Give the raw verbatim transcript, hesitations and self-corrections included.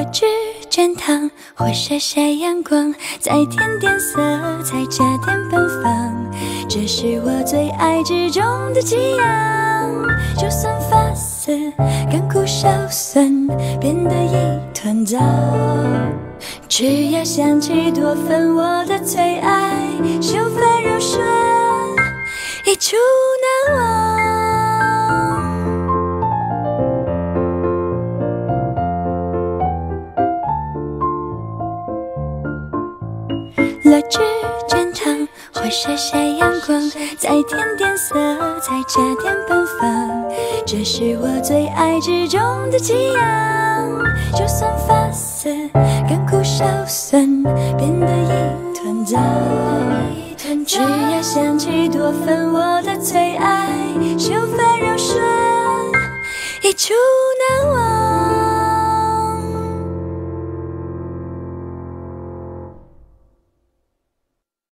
指卷糖，或晒晒阳光，再添点色彩，加点奔放，这是我最爱之中的激昂。就算发丝干枯少酸，变得一团糟，只要香气多分，我的最爱，秀发柔顺，一触难忘。落指卷糖，或晒晒阳光，再添点色彩，加点奔放，这是我最爱之中的激昂。就算发丝干枯少酸，变得一团糟，只要香气多分，我的最爱，秀发柔顺，一触难忘。